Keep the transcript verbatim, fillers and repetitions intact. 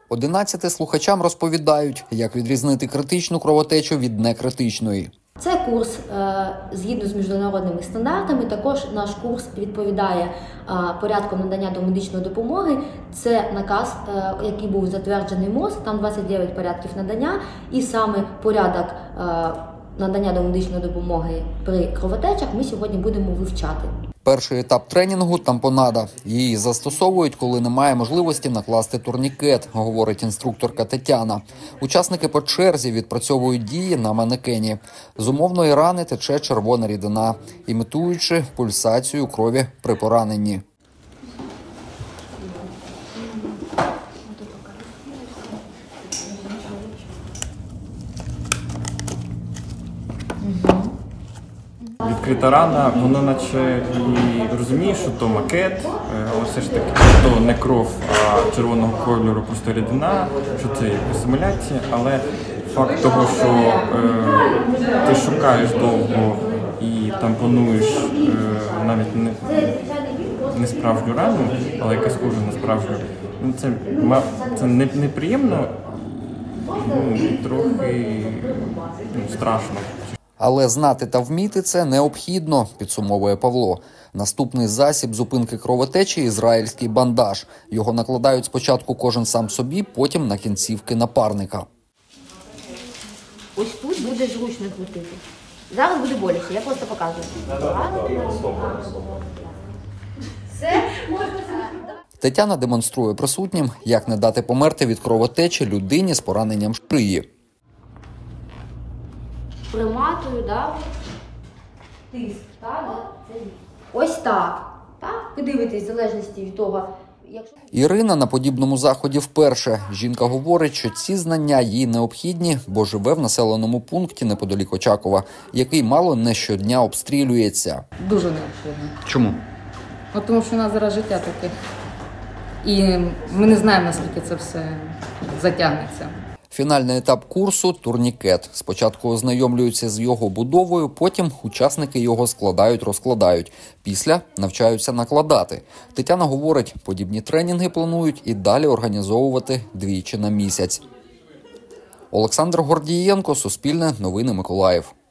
Одинадцяти слухачам розповідають, як відрізнити критичну кровотечу від некритичної. Це курс згідно з міжнародними стандартами. Також наш курс відповідає порядку надання домедичної допомоги. Це наказ, який був затверджений МОЗ, там двадцять дев'ять порядків надання, і саме порядок надання домедичної допомоги при кровотечах ми сьогодні будемо вивчати. Перший етап тренінгу – тампонада. Її застосовують, коли немає можливості накласти турнікет, говорить інструкторка Тетяна. Учасники по черзі відпрацьовують дії на манекені. З умовної рани тече червона рідина, імітуючи пульсацію крові при пораненні. Відкрита рана, воно наче і розуміє, що то макет, але все ж таки то не кров, а червоного кольору просто рідина, що це симуляція, але факт того, що е, ти шукаєш довго і тампонуєш е, навіть не, не справжню рану, але яка схожа на справжню, ну, це, це не, неприємно, ну, і трохи ну, страшно. Але знати та вміти це необхідно, підсумовує Павло. Наступний засіб зупинки кровотечі – ізраїльський бандаж. Його накладають спочатку кожен сам собі, потім на кінцівки напарника. Ось тут буде зручно крутити. Зараз буде боляче, я просто показую. Тетяна демонструє присутнім, як не дати померти від кровотечі людині з пораненням шиї. Приматую, да? Тиск, так? Це ось так. Так? Ви дивитесь в залежності від того, якщо... Ірина на подібному заході вперше. Жінка говорить, що ці знання їй необхідні, бо живе в населеному пункті неподалік Очакова, який мало не щодня обстрілюється. Дуже необхідно. Чому? Ну, тому що у нас зараз життя таке. І ми не знаємо, наскільки це все затягнеться. Фінальний етап курсу – турнікет. Спочатку ознайомлюються з його будовою, потім учасники його складають-розкладають. Після навчаються накладати. Тетяна говорить, подібні тренінги планують і далі організовувати двічі на місяць. Олександр Гордієнко, Суспільне, Новини Миколаїв.